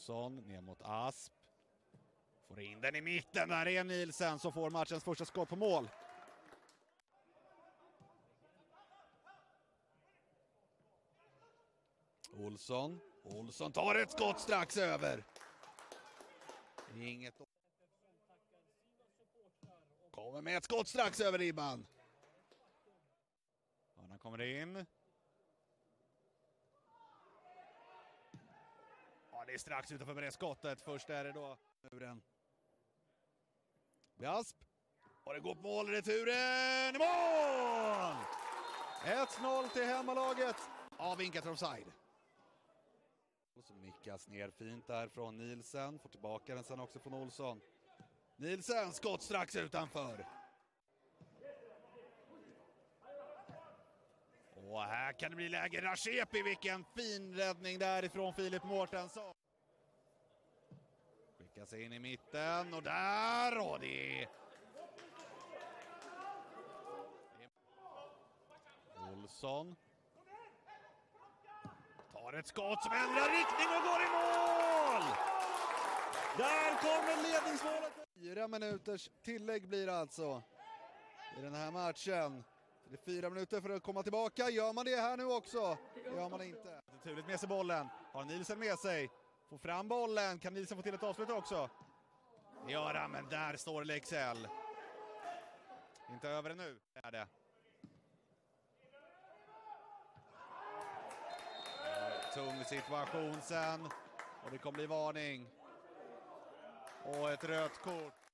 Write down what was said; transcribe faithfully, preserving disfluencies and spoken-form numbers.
Olsson ner mot Asp. Får in den i mitten. Där är Nielsen som får matchens första skott på mål. Olsson. Olsson tar ett skott strax över. Inget. Kommer med ett skott strax över ribban. Han kommer in. Ja, det är strax utanför med det skottet. Först är det då muren. Asp. Och det går på mål, returen i mål! ett noll till hemmalaget. Ja, vinkat offside. Och så mickas ner fint där från Nielsen. Får tillbaka den sen också från Olsson. Nielsen, skott strax utanför. Och här kan det bli läge. Rashepi, vilken fin räddning därifrån Filip Mårtensson. Skickas in i mitten och där och det. Olsson. Tar ett skott som ändrar riktning och går i mål! Där kommer ledningsmålet. Fyra minuters tillägg blir det alltså i den här matchen. Det är fyra minuter för att komma tillbaka. Gör man det här nu också? Gör man det inte. Naturligt med sig bollen. Har Nielsen med sig. Får fram bollen. Kan Nielsen få till ett avslut också? Det gör han, men där står Leksell. Inte över det nu. Det är det. Tung situation sen. Och det kommer bli varning. Och ett rött kort.